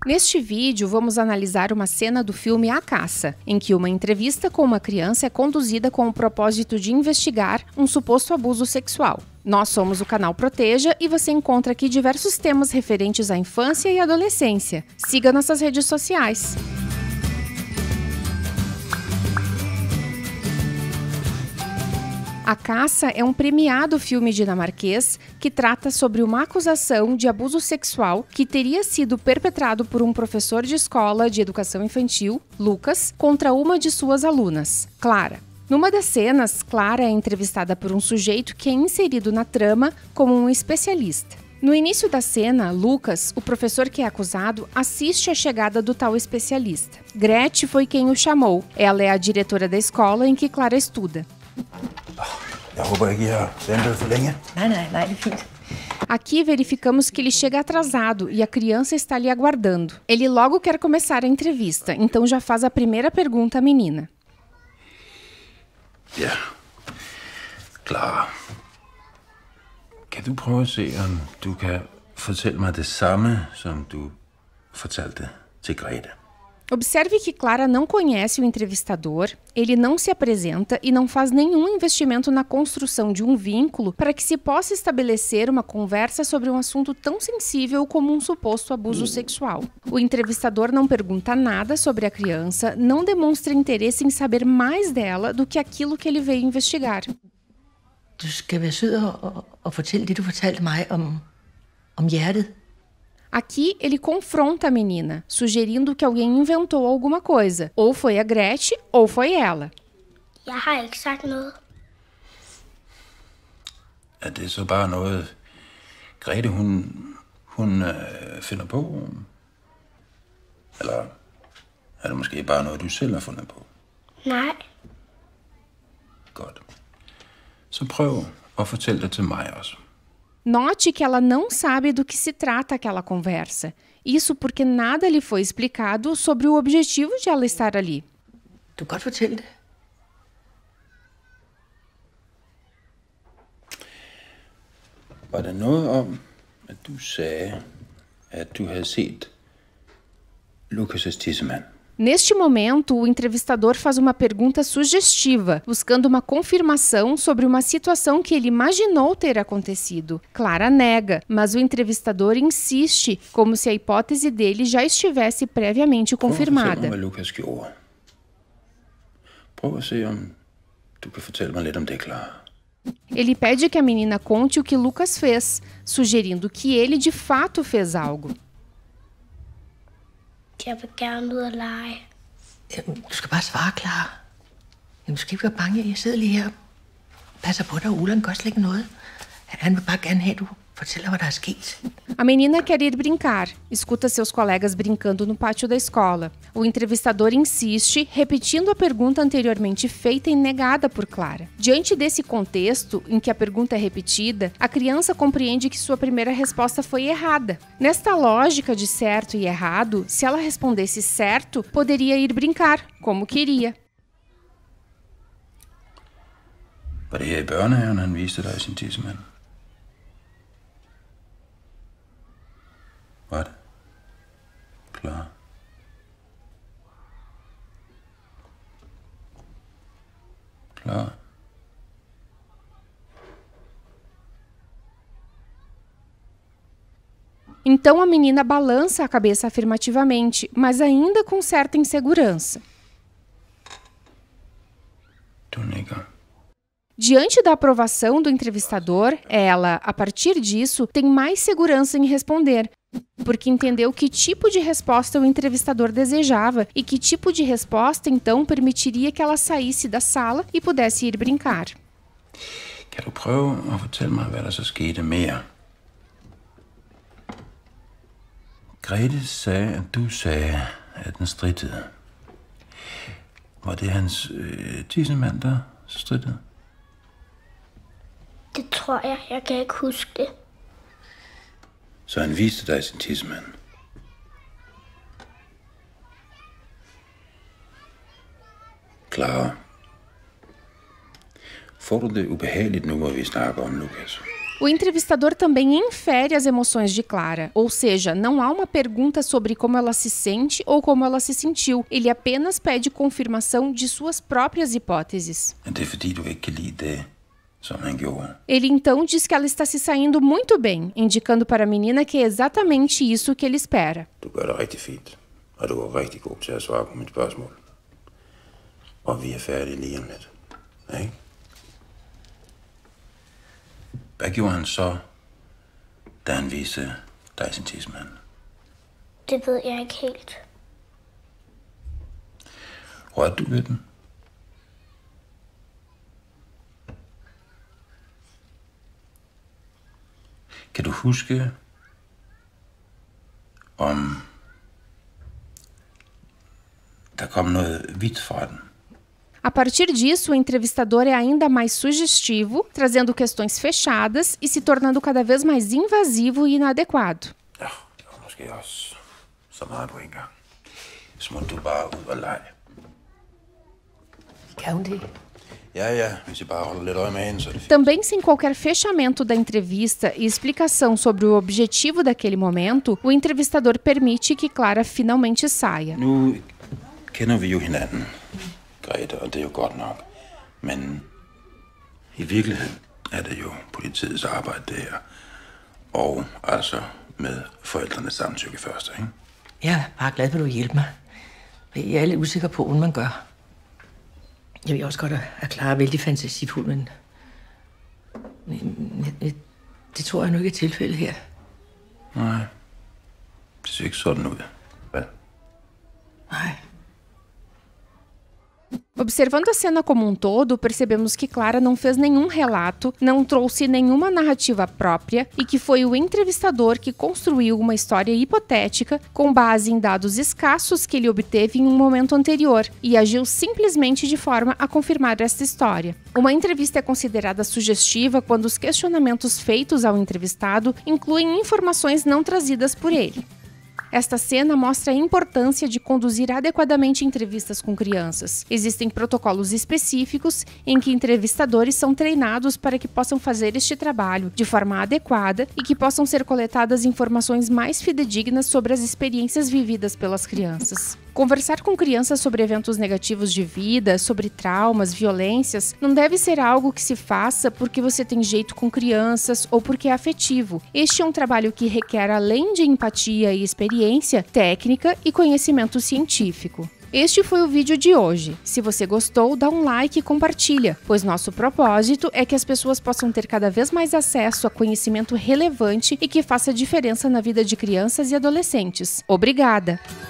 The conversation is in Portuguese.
Neste vídeo, vamos analisar uma cena do filme A Caça, em que uma entrevista com uma criança é conduzida com o propósito de investigar um suposto abuso sexual. Nós somos o canal Proteja e você encontra aqui diversos temas referentes à infância e adolescência. Siga nossas redes sociais. A Caça é um premiado filme dinamarquês que trata sobre uma acusação de abuso sexual que teria sido perpetrado por um professor de escola de educação infantil, Lucas, contra uma de suas alunas, Clara. Numa das cenas, Clara é entrevistada por um sujeito que é inserido na trama como um especialista. No início da cena, Lucas, o professor que é acusado, assiste a chegada do tal especialista. Gretchen foi quem o chamou. Ela é a diretora da escola em que Clara estuda. Jeg håber ikke, I har ventet for længe. Nej, det er fint. Aqui verificamos que ele chega atrasado e a criança está ali aguardando. Ele logo quer começar a entrevista, então já faz a primeira pergunta à menina. Ja. Clara. Kan du prøve at se, om du kan fortælle mig det samme, som du fortalte til Grete? Observe que Clara não conhece o entrevistador, ele não se apresenta e não faz nenhum investimento na construção de um vínculo para que se possa estabelecer uma conversa sobre um assunto tão sensível como um suposto abuso sexual. O entrevistador não pergunta nada sobre a criança, não demonstra interesse em saber mais dela do que aquilo que ele veio investigar. Du skal være sød og fortælle det, du fortalte mig om hjertet. Aqui, ele confronta a menina, sugerindo que alguém inventou alguma coisa. Ou foi a Gretchen, ou foi ela. Jeg har ikke sagt noget. Er det så bare noget, Grete, hun finder på? Eller er det måske bare noget, du selv har fundet på? Nej. Godt. Så prøv at fortælle det til mig også. Note que ela não sabe do que se trata aquela conversa. Isso porque nada lhe foi explicado sobre o objetivo de ela estar ali. Du kan godt fortælle det. Var der noget om, at du sagde, at du havde set Lucas' tissemand? Neste momento, o entrevistador faz uma pergunta sugestiva, buscando uma confirmação sobre uma situação que ele imaginou ter acontecido. Clara nega, mas o entrevistador insiste, como se a hipótese dele já estivesse previamente confirmada. Prøv at fortælle mig, hvad Lucas gjorde. Prøv at se, om du kan fortælle mig lidt om det, Clara. Ele pede que a menina conte o que Lucas fez, sugerindo que ele de fato fez algo. Jeg vil gerne ud og lege. Jamen, du skal bare svare, Clara. Jamen, du skal ikke være bange. Jeg sidder lige her og passer på dig. Ulan gør slet ikke noget. Han vil bare gerne have, at du fortæller, hvad der er sket. A menina quer ir brincar, escuta seus colegas brincando no pátio da escola. O entrevistador insiste, repetindo a pergunta anteriormente feita e negada por Clara. Diante desse contexto, em que a pergunta é repetida, a criança compreende que sua primeira resposta foi errada. Nesta lógica de certo e errado, se ela respondesse certo, poderia ir brincar, como queria. Var det her i børnehaven, han viste dig sin tissemand? Var det? Klar. Klar. Então a menina balança a cabeça afirmativamente, mas ainda com certa insegurança. Du nikker. Diante da aprovação do entrevistador, ela, a partir disso, tem mais segurança em responder, porque entendeu que tipo de resposta o entrevistador desejava e que tipo de resposta, então, permitiria que ela saísse da sala e pudesse ir brincar. Kan du prøve at fortælle mig, hvad der så skete mere? Grete sagde, at du sagde, at den strittede. Var det hans tissemand, der strittede? Det tror jeg. Jeg kan ikke huske det. Så han viste dig sin tissemand? Clara. Får du det ubehageligt nu, hvor vi snakker om Lucas? O entrevistador também infere as emoções de Clara, ou seja, não há uma pergunta sobre como ela se sente ou como ela se sentiu. Ele apenas pede confirmação de suas próprias hipóteses. Det fordi du ikke kan lide det, som han gjorde. Ele então diz que ela está se saindo muito bem, indicando para a menina que é exatamente isso que ele espera. Du gør det rigtig fint, og du var rigtig god til at svare på mit spørgsmål. Og vi er færdige lige om lidt, ikke? Hvad gjorde han så, da han viste dig sin tidsmand? Det ved jeg ikke helt. Rørte du ved den? Kan du huske, om der kom noget hvidt fra den? A partir disso, o entrevistador é ainda mais sugestivo, trazendo questões fechadas e se tornando cada vez mais invasivo e inadequado. Ja, det var måske også så meget du engang. Smut du bare ud og lege. Kan hun det? Ja, hvis I bare holder lidt øje med hende, så er det fint. Também sem qualquer fechamento da entrevista e explicação sobre o objetivo daquele momento, o entrevistador permite que Clara finalmente saia. Nu kender vi jo hinanden, Grete, og det er jo godt nok. Men i virkeligheden er det jo politiets arbejde, det her. Og altså med forældrenes samtykke først, ikke? Jeg er bare glad for, at du hjælper mig. Jeg er lidt usikker på, hvad man gør. Jeg ved også godt, at Clara er vældig fantasifuld, men det tror jeg nu ikke er tilfældet her. Nej, det ser ikke sådan ud, vel? Nej. Observando a cena como um todo, percebemos que Clara não fez nenhum relato, não trouxe nenhuma narrativa própria e que foi o entrevistador que construiu uma história hipotética com base em dados escassos que ele obteve em um momento anterior e agiu simplesmente de forma a confirmar esta história. Uma entrevista é considerada sugestiva quando os questionamentos feitos ao entrevistado incluem informações não trazidas por ele. Esta cena mostra a importância de conduzir adequadamente entrevistas com crianças. Existem protocolos específicos em que entrevistadores são treinados para que possam fazer este trabalho de forma adequada e que possam ser coletadas informações mais fidedignas sobre as experiências vividas pelas crianças. Conversar com crianças sobre eventos negativos de vida, sobre traumas, violências, não deve ser algo que se faça porque você tem jeito com crianças ou porque é afetivo. Este é um trabalho que requer, além de empatia e experiência, técnica e conhecimento científico. Este foi o vídeo de hoje. Se você gostou, dá um like e compartilha, pois nosso propósito é que as pessoas possam ter cada vez mais acesso a conhecimento relevante e que faça diferença na vida de crianças e adolescentes. Obrigada!